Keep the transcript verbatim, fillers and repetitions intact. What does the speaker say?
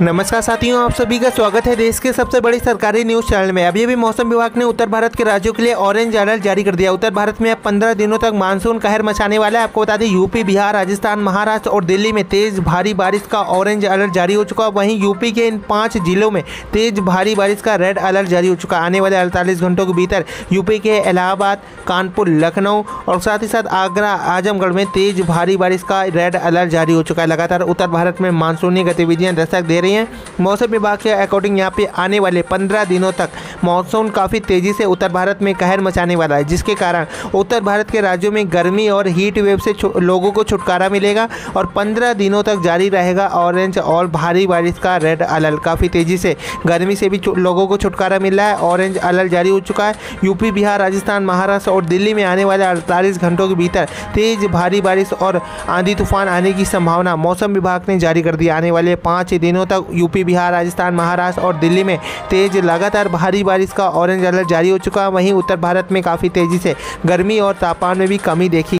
नमस्कार साथियों, आप सभी का स्वागत है देश के सबसे बड़ी सरकारी न्यूज चैनल में। अभी अभी मौसम विभाग ने उत्तर भारत के राज्यों के लिए ऑरेंज अलर्ट जारी कर दिया। उत्तर भारत में अब पंद्रह दिनों तक मानसून कहर मचाने वाला है। आपको बता दें, यूपी, बिहार, राजस्थान, महाराष्ट्र और दिल्ली में तेज भारी बारिश का ऑरेंज अलर्ट जारी हो चुका है। वहीं यूपी के इन पाँच जिलों में तेज भारी बारिश का रेड अलर्ट जारी हो चुका है। आने वाले अड़तालीस घंटों के भीतर यूपी के इलाहाबाद, कानपुर, लखनऊ और साथ ही साथ आगरा, आजमगढ़ में तेज भारी बारिश का रेड अलर्ट जारी हो चुका है। लगातार उत्तर भारत में मानसूनी गतिविधियां दस्तक दे रही हैं। मौसम विभाग के अकॉर्डिंग यहाँ पे आने वाले पंद्रह दिनों तक मानसून काफ़ी तेज़ी से उत्तर भारत में कहर मचाने वाला है, जिसके कारण उत्तर भारत के राज्यों में गर्मी और हीट वेव से लोगों को छुटकारा मिलेगा और पंद्रह दिनों तक जारी रहेगा ऑरेंज और भारी बारिश का रेड अलर्ट। काफ़ी तेज़ी से गर्मी से भी लोगों को छुटकारा मिल रहा है। ऑरेंज अलर्ट जारी हो चुका है। यूपी, बिहार, राजस्थान, महाराष्ट्र और दिल्ली में आने वाले अड़तालीस घंटों के भीतर तेज़ भारी बारिश और आंधी तूफान आने की संभावना मौसम विभाग ने जारी कर दी। आने वाले पाँच दिनों तक यूपी, बिहार, राजस्थान, महाराष्ट्र और दिल्ली में तेज लगातार भारी बारिश का ऑरेंज अलर्ट जारी हो चुका है। वहीं उत्तर भारत में काफ़ी तेज़ी से गर्मी और तापमान में भी कमी देखी